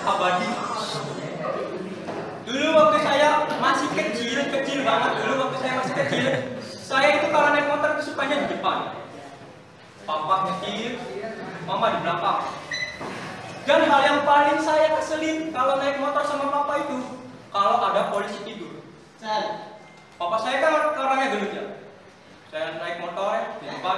abadi. Dulu waktu saya masih kecil banget, saya itu kalau naik motor itu sukanya di depan. Papa nyetir, mama di belakang. Dan hal yang paling saya keselin kalau naik motor sama papa itu, kalau ada polisi tidur. Papa saya kan orangnya gendut ya. Saya naik motor ya, di depan.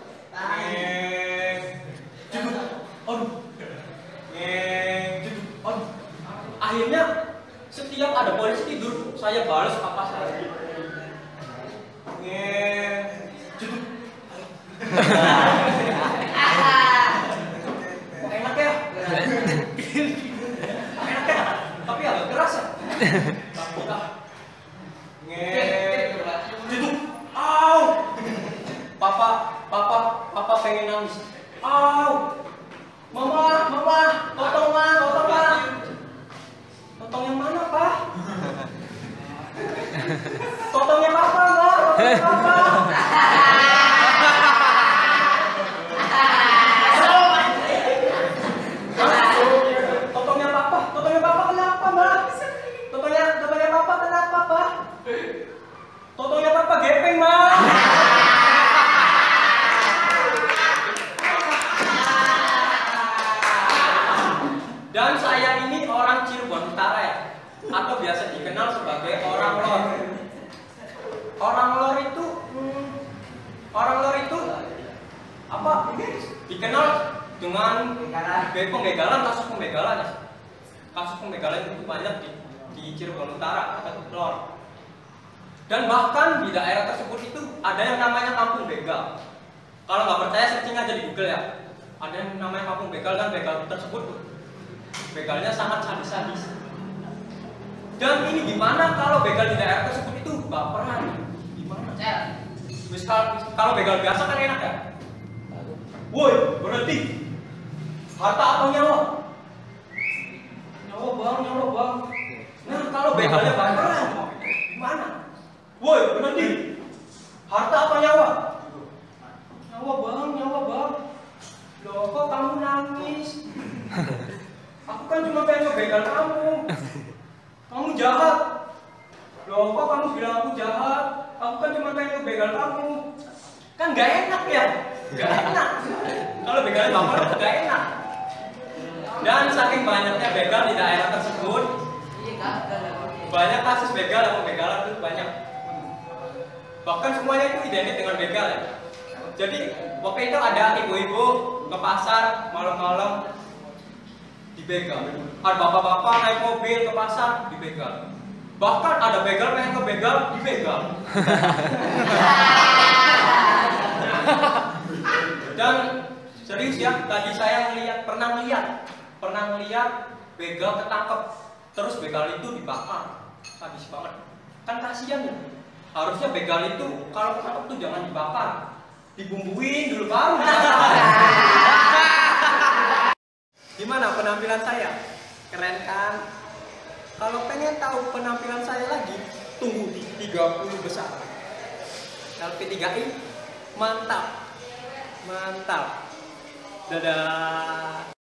Akhirnya setiap ada polisi tidur, saya balas papa saya. Enak ya? Enak ya? Tapi agak keras ya? Au! Papa pengen nangis. Au! Mama, totong ma. Totong yang mana, Pak? Totongnya papa, Ma. Totongnya papa. Totongnya papa kenapa, Ma? Totongnya papa kenapa, Pak? Totongnya papa gepeng, Ma. Dan saya ini orang Cirebon Utara ya, atau biasa dikenal sebagai orang lor. Orang lor itu apa? Dikenal dengan pembegalan, kasus pembegalan ya. Kasus pembegalan itu banyak di Cirebon Utara atau lor. Dan bahkan di daerah tersebut itu ada yang namanya kampung begal. Kalau nggak percaya searching aja di Google ya. Ada yang namanya kampung begal dan begal tersebut begalnya sangat sadis-sadis. Dan ini gimana kalau begal di daerah tersebut itu baperan? Gimana? Kalau begal biasa kan enak ya? Woi, berhenti! Harta atau nyawa? Nyawa bang. Nah, kalau begalnya baperan, gimana? Woi, berhenti! Harta atau nyawa? Nyawa bang. Loh, kok kamu nangis? Aku kan cuma pengen ngebegal kamu. Kamu jahat. Loh, kok kamu bilang aku jahat? Aku kan cuma pengen ngebegal kamu. Kan gak enak ya? Gak enak. Kalau begalnya baper gak enak. Dan saking banyaknya begal di daerah tersebut, banyak kasus begal dan pembegalan itu banyak. Bahkan semuanya itu identik dengan begal ya. Jadi waktu itu ada ibu-ibu ke pasar malam-malam dibegal. Ada bapak-bapak naik mobil ke pasar dibegal. Bahkan ada begal pengen kebegal dibegal. Dan serius ya, tadi saya pernah ngeliat begal ketangkep, terus begal itu dibakar. Sadis banget. Kan kasihan ya. Harusnya begal itu kalau ketangkep tuh jangan dibakar, dibumbuin dulu baru dibakar. Gimana penampilan saya? Keren kan? Kalau pengen tahu penampilan saya lagi, tunggu di 30 besar. LP3I, mantap. Dadah.